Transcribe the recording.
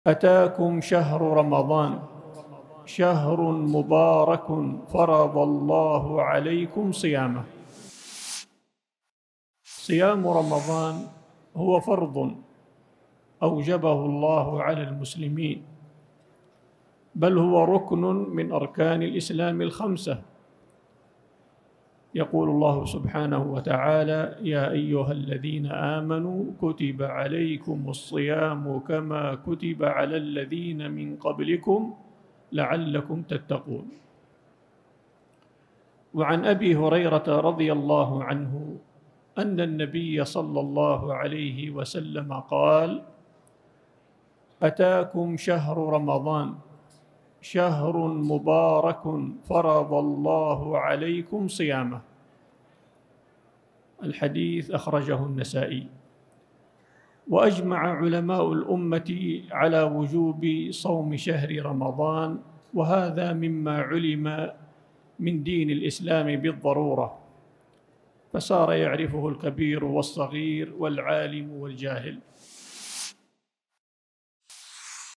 أتاكم شهر رمضان شهر مبارك فرض الله عليكم صيامه. صيام رمضان هو فرض أوجبه الله على المسلمين، بل هو ركن من أركان الإسلام الخمسة. يقول الله سبحانه وتعالى: يا أيها الذين آمنوا كتب عليكم الصيام كما كتب على الذين من قبلكم لعلكم تتقون. وعن أبي هريرة رضي الله عنه أن النبي صلى الله عليه وسلم قال: أتاكم شهر رمضان شهر مبارك فرض الله عليكم صيامه. الحديث أخرجه النسائي. وأجمع علماء الأمة على وجوب صوم شهر رمضان، وهذا مما علم من دين الإسلام بالضرورة، فصار يعرفه الكبير والصغير والعالم والجاهل.